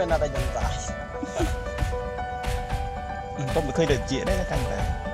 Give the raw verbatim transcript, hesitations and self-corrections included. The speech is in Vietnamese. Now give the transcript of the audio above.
là đây nhận tại không được khơi được chuyện đấy là canh này